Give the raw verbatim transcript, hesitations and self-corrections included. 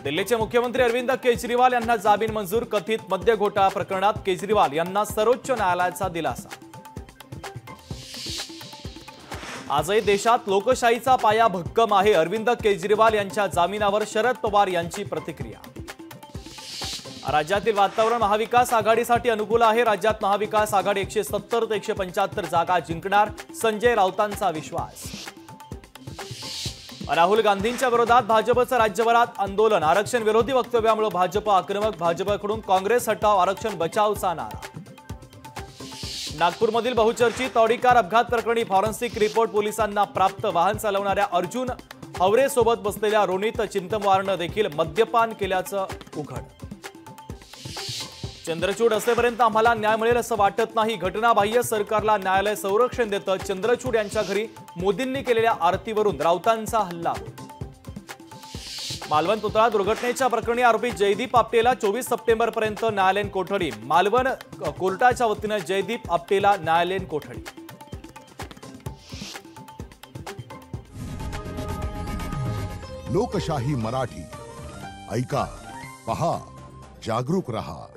दिल्लीचे मुख्यमंत्री अरविंद केजरीवाल यांना जामीन मंजूर। कथित मद्य घोटाळा प्रकरणात केजरीवाल यांना सर्वोच्च न्यायालयाचा दिलासा। आजही देशात लोकशाहीचा पाया भक्कम आहे। अरविंद केजरीवाल यांच्या जामिनावर शरद पवार यांची प्रतिक्रिया। राज्यातील वातावरण महाविकास आघाडीसाठी अनुकूल आहे। राज्यात महाविकास आघाडी एकशे सत्तर ते एकशे पंच्याहत्तर जागा जिंकणार, संजय राऊतांचा विश्वास। राहुल गांधींच्या विरोधात भाजपचं राज्यभरात आंदोलन। आरक्षण विरोधी वक्तव्यामुळे भाजप आक्रमक। भाजपकडून काँग्रेस हटाव, आरक्षण बचावचा नारा। नागपूरमधील बहुचर्चित ऑडी कार अपघात प्रकरणी फॉरेन्सिक रिपोर्ट पोलिसांना प्राप्त। वाहन चालवणाऱ्या अर्जुन हवरे सोबत बसलेल्या रोनित चिंतमवारनं देखील मद्यपान केल्याचं उघड। चंद्रचूड असेपर्यंत आम्हाला न्याय मिळेल असं वाटत नाही। घटनाबाह्य सरकारला न्यायालय संरक्षण देतं। चंद्रचूड यांच्या घरी मोदींनी केलेल्या आरतीवरून राऊतांचा हल्ला। मालवण पुतळा दुर्घटनेच्या प्रकरणी आरोपी जयदीप आपटेला चोवीस सप्टेंबर पर्यंत न्यायालयीन कोठडी। मालवण कोर्टाच्या वतीनं जयदीप आपटेला न्यायालयीन कोठडी। लोकशाही मराठी ऐका, पहा, जागरूक रहा।